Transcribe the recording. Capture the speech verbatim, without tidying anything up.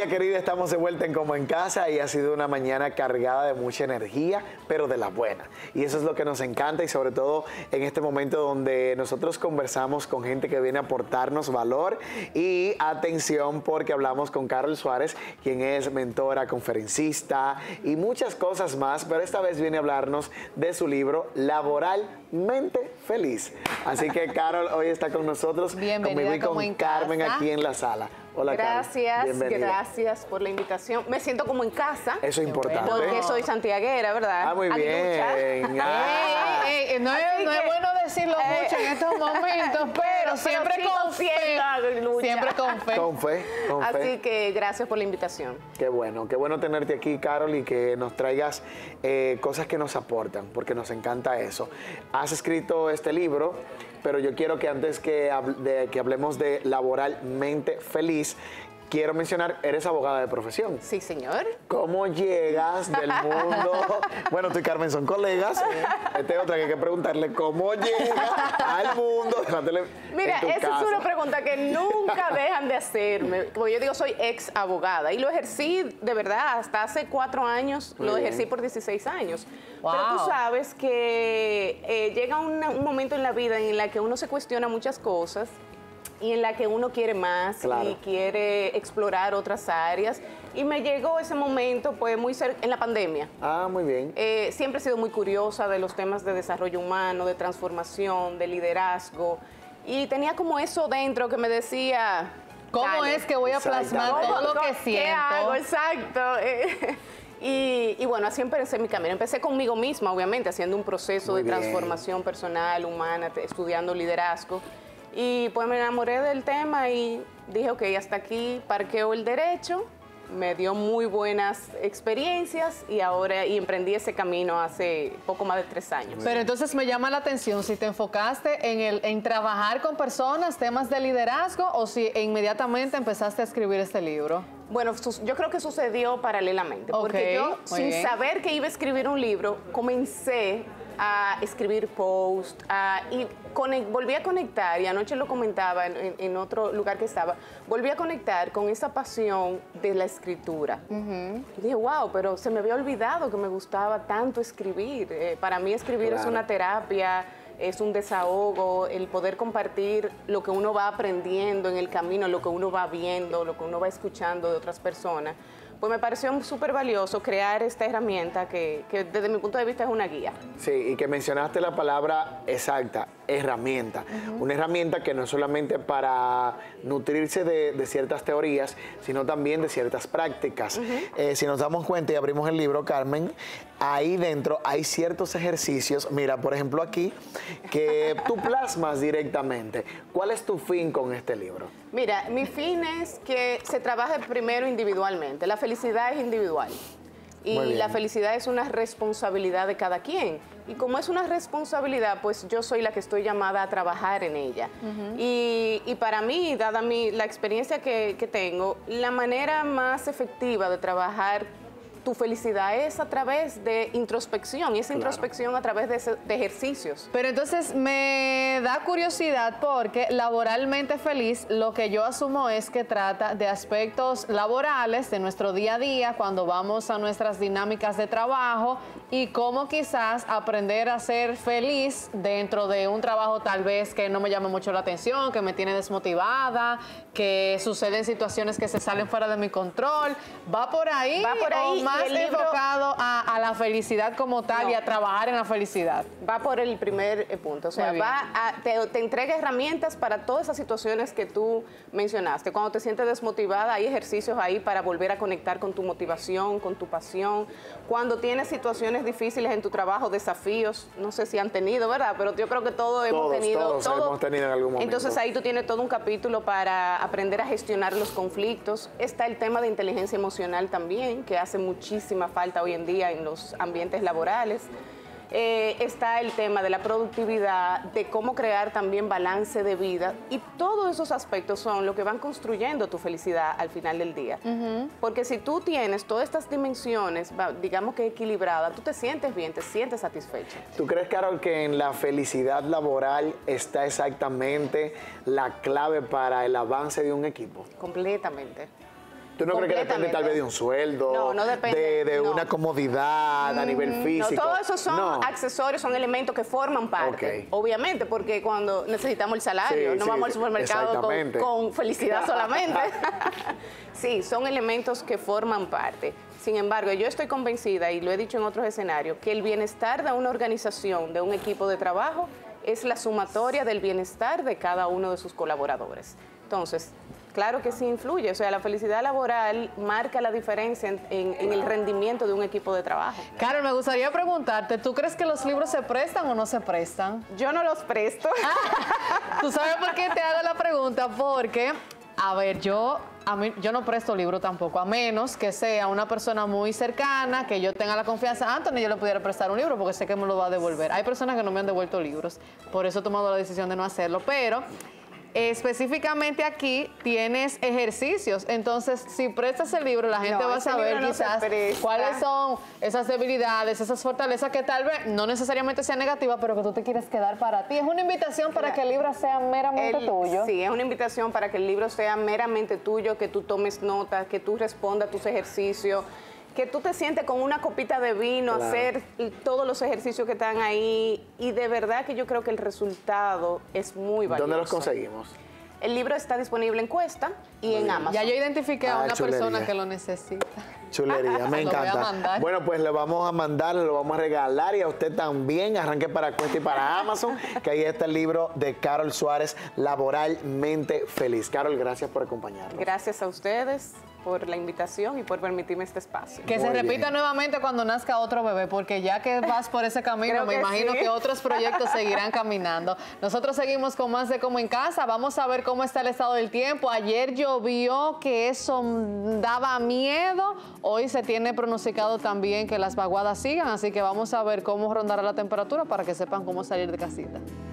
Familia querida, estamos de vuelta en Como en Casa y ha sido una mañana cargada de mucha energía, pero de la buena. Y eso es lo que nos encanta y sobre todo en este momento donde nosotros conversamos con gente que viene a aportarnos valor y atención, porque hablamos con Carol Suárez, quien es mentora, conferencista y muchas cosas más, pero esta vez viene a hablarnos de su libro Laboralmente Feliz. Así que Carol hoy está con nosotros. Bienvenida conmigo y Como con en Carmen Casa. aquí en la sala. Hola, gracias, Carmen. gracias por la invitación. Me siento como en casa. Eso es importante. Porque soy santiaguera, ¿verdad? Ah, muy bien. Ah. Ey, ey, ey, no, es, no es bueno decirlo eh, mucho en estos momentos, pero, pero siempre sí con fe. confiando, Siempre con fe. Con fe, con fe. Así que gracias por la invitación. Qué bueno, qué bueno tenerte aquí, Carol, y que nos traigas eh, cosas que nos aportan, porque nos encanta eso. Has escrito este libro, pero yo quiero que antes que, hable, de, que hablemos de Laboralmente Feliz, quiero mencionar, eres abogada de profesión. Sí, señor. ¿Cómo llegas del mundo? Bueno, tú y Carmen son colegas. Esta es otra que hay que preguntarle, ¿cómo llegas al mundo? Mira, esa es una pregunta que nunca dejan de hacerme. Porque yo digo, soy ex abogada y lo ejercí de verdad hasta hace cuatro años, Muy lo bien. ejercí por dieciséis años. Wow. Pero tú sabes que eh, llega una, un momento en la vida en la que uno se cuestiona muchas cosas y en la que uno quiere más, claro, y quiere explorar otras áreas. Y me llegó ese momento, pues, muy cerca, en la pandemia. Ah, muy bien. Eh, siempre he sido muy curiosa de los temas de desarrollo humano, de transformación, de liderazgo. Y tenía como eso dentro que me decía... ¿Cómo dale, es que voy a plasmar ¿cómo, todo lo que ¿qué siento? hago? Exacto. Eh, y, y bueno, así empecé mi camino. Empecé conmigo misma, obviamente, haciendo un proceso muy de bien. transformación personal, humana, estudiando liderazgo. Y pues me enamoré del tema y dije, ok, hasta aquí parqueo el derecho. Me dio muy buenas experiencias y ahora y emprendí ese camino hace poco más de tres años. Pero entonces me llama la atención si te enfocaste en, el, en trabajar con personas, temas de liderazgo, o si inmediatamente empezaste a escribir este libro. Bueno, yo creo que sucedió paralelamente, Okay, porque yo, muy sin bien. saber que iba a escribir un libro, comencé a escribir posts, a, y conect, volví a conectar, y anoche lo comentaba en, en, en otro lugar que estaba, volví a conectar con esa pasión de la escritura. Uh-huh. Y dije, wow, pero se me había olvidado que me gustaba tanto escribir. Eh, para mí escribir claro. es una terapia, es un desahogo, el poder compartir lo que uno va aprendiendo en el camino, lo que uno va viendo, lo que uno va escuchando de otras personas. Pues me pareció súper valioso crear esta herramienta que, que desde mi punto de vista es una guía. Sí, y que mencionaste la palabra exacta, herramienta. Uh-huh. Una herramienta que no es solamente para nutrirse de, de ciertas teorías, sino también de ciertas prácticas. Uh-huh. eh, si nos damos cuenta y abrimos el libro, Carmen, ahí dentro hay ciertos ejercicios, mira, por ejemplo aquí, que tú plasmas directamente. ¿Cuál es tu fin con este libro? Mira, mi fin es que se trabaje primero individualmente. La felicidad es individual. Y la felicidad es una responsabilidad de cada quien. Y como es una responsabilidad, pues yo soy la que estoy llamada a trabajar en ella. Uh-huh. y, y para mí, dada mi, la experiencia que, que tengo, la manera más efectiva de trabajar tu felicidad es a través de introspección, y esa claro. introspección a través de, de ejercicios. Pero entonces me da curiosidad porque Laboralmente Feliz, lo que yo asumo es que trata de aspectos laborales de nuestro día a día, cuando vamos a nuestras dinámicas de trabajo, y cómo quizás aprender a ser feliz dentro de un trabajo tal vez que no me llama mucho la atención, que me tiene desmotivada, que suceden situaciones que se salen fuera de mi control. ¿Va por ahí? Va por ahí. ¿O más el libro enfocado a, a la felicidad como tal no. y a trabajar en la felicidad? Va por el primer punto, o sea, va a, te, te entrega herramientas para todas esas situaciones que tú mencionaste. Cuando te sientes desmotivada, hay ejercicios ahí para volver a conectar con tu motivación, con tu pasión. Cuando tienes situaciones difíciles en tu trabajo, desafíos, no sé si han tenido, ¿verdad? Pero yo creo que todos, todos hemos tenido. Todos todo. hemos tenido en algún momento. Entonces ahí tú tienes todo un capítulo para aprender a gestionar los conflictos. Está el tema de inteligencia emocional también, que hace muchísima falta hoy en día en los ambientes laborales. Eh, está el tema de la productividad, de cómo crear también balance de vida, y todos esos aspectos son lo que van construyendo tu felicidad al final del día. Uh-huh. Porque si tú tienes todas estas dimensiones, digamos que equilibradas, tú te sientes bien, te sientes satisfecho. ¿Tú crees, Carol, que en la felicidad laboral está exactamente la clave para el avance de un equipo? Completamente. ¿Tú no crees que depende tal vez de un sueldo? No, no depende. De, de no. una comodidad mm, a nivel físico. No, todos esos son no. accesorios, son elementos que forman parte. Okay. Obviamente, porque cuando necesitamos el salario, sí, no sí, vamos al supermercado con, con felicidad solamente. Sí, son elementos que forman parte. Sin embargo, yo estoy convencida, y lo he dicho en otros escenarios, que el bienestar de una organización, de un equipo de trabajo, es la sumatoria del bienestar de cada uno de sus colaboradores. Entonces, claro que sí influye, o sea, la felicidad laboral marca la diferencia en, en, en el rendimiento de un equipo de trabajo. Carol, me gustaría preguntarte, ¿tú crees que los libros se prestan o no se prestan? Yo no los presto. Ah, ¿tú sabes por qué te hago la pregunta? Porque, a ver, yo... A mí, yo no presto libro tampoco, a menos que sea una persona muy cercana, que yo tenga la confianza. Anthony, yo le pudiera prestar un libro porque sé que me lo va a devolver. Hay personas que no me han devuelto libros, por eso he tomado la decisión de no hacerlo. Pero específicamente aquí tienes ejercicios, entonces si prestas el libro la gente no, va a saber no quizás cuáles son esas debilidades, esas fortalezas que tal vez no necesariamente sean negativas, pero que tú te quieres quedar para ti. Es una invitación para que el libro sea meramente el, tuyo. Sí, es una invitación para que el libro sea meramente tuyo, que tú tomes nota, que tú respondas a tus ejercicios, que tú te sientes con una copita de vino, claro, hacer todos los ejercicios que están ahí, y de verdad que yo creo que el resultado es muy valioso. ¿Dónde los conseguimos? El libro está disponible en Cuesta y muy en bien. Amazon. Ya yo identifiqué a ah, una chulería. persona que lo necesita. Chulería, me encanta. Bueno, pues le vamos a mandar, lo vamos a regalar, y a usted también. Arranque para Cuesta y para Amazon, que ahí está el libro de Carol Suárez, Laboralmente Feliz. Carol, gracias por acompañarnos. Gracias a ustedes por la invitación y por permitirme este espacio. Que Muy se repita bien. nuevamente cuando nazca otro bebé, porque ya que vas por ese camino, me imagino sí. que otros proyectos seguirán caminando. Nosotros seguimos con más de Como en Casa. Vamos a ver cómo está el estado del tiempo. Ayer llovió, que eso daba miedo. Hoy se tiene pronosticado también que las vaguadas sigan, así que vamos a ver cómo rondará la temperatura para que sepan cómo salir de casita.